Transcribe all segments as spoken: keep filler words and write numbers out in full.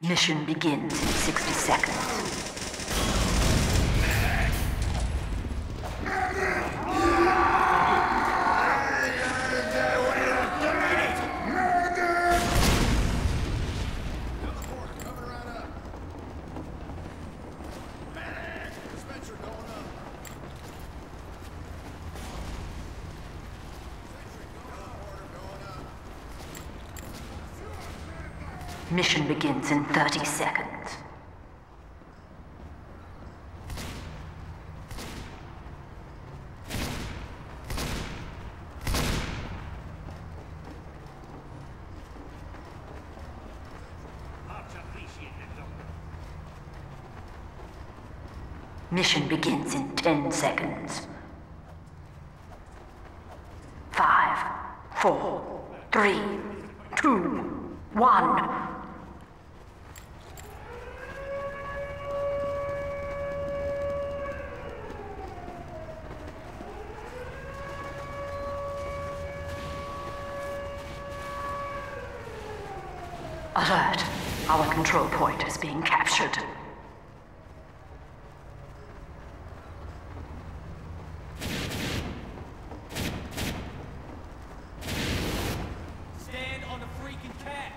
Mission begins in sixty seconds. Mission begins in thirty seconds. Mission begins in ten seconds. Five, four, three, two, one. Alert! Our control point is being captured. Stand on the freaking cat!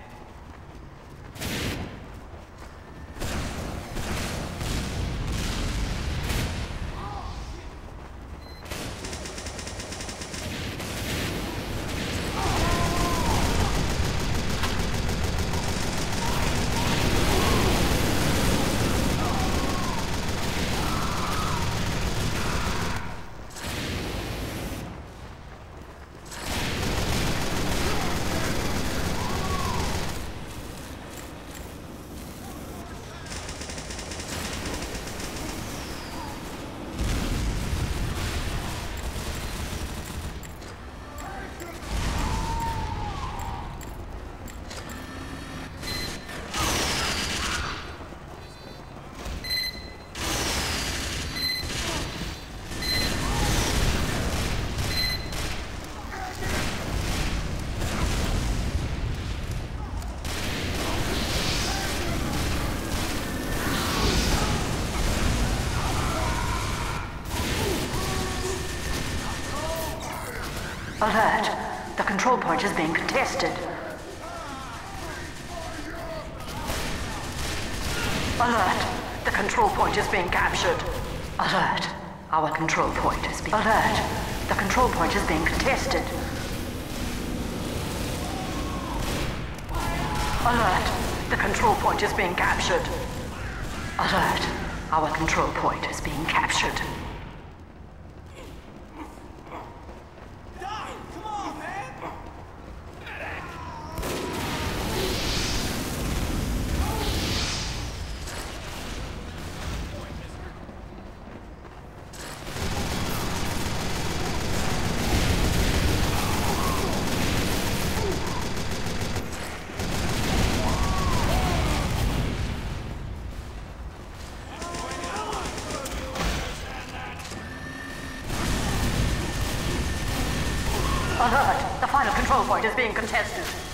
Alert! The control point is being contested. Alert! The control point is being captured. Alert! Our control point is being... Alert! The control point is being contested. Alert! The control point is being captured. Alert! Our control point is being captured. Alert! The final control point is being contested.